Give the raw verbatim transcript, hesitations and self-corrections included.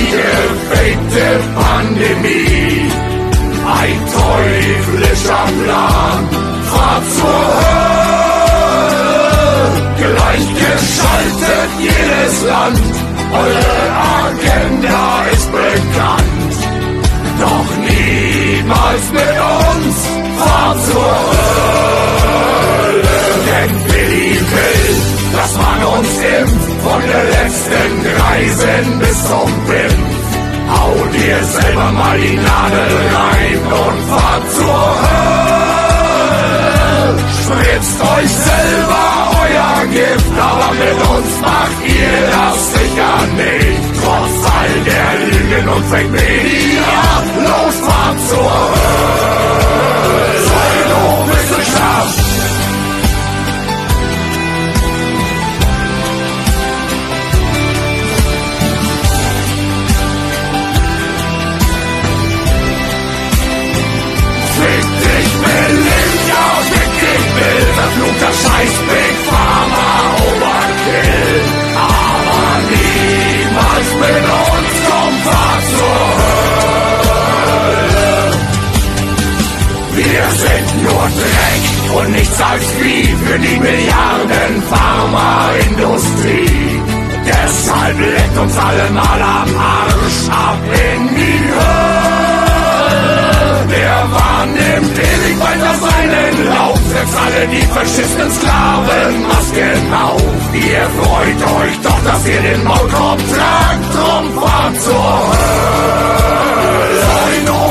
gefakte Pandemie, ein teuflischer Plan, Fahrt zur Hölle, gleichgeschaltet jedes Land, eure Agenda ist bekannt, doch niemals mit uns, Fahrt zur Hölle, denn Billy will, dass man uns impft, von der letzten Greisin bis zum Pimp. Hau dir selber mal die Nadel rein und fahrt zur Hölle. Spritzt euch selber euer Gift, aber mit uns macht ihr das sicher nicht. Trotz all der Lügen und Fake Media, los fahrt zur Hölle. Pseudowissenschaft. Verfluchter Scheiß Big Pharma Overkill, aber niemals mit uns, kommt Fahrt zur Hölle. Wir sind nur Dreck und nichts als Vieh für die Milliarden Pharmaindustrie. Deshalb leckt uns alle mal am Arsch ab in die Hölle. Der Wahn nimmt ewig weiter seinen Lauf, setzt alle die verschissenen Sklavenmasken auf. Ihr freut euch doch, dass ihr den Maulkorb tragt, drum fahrt zur Hölle.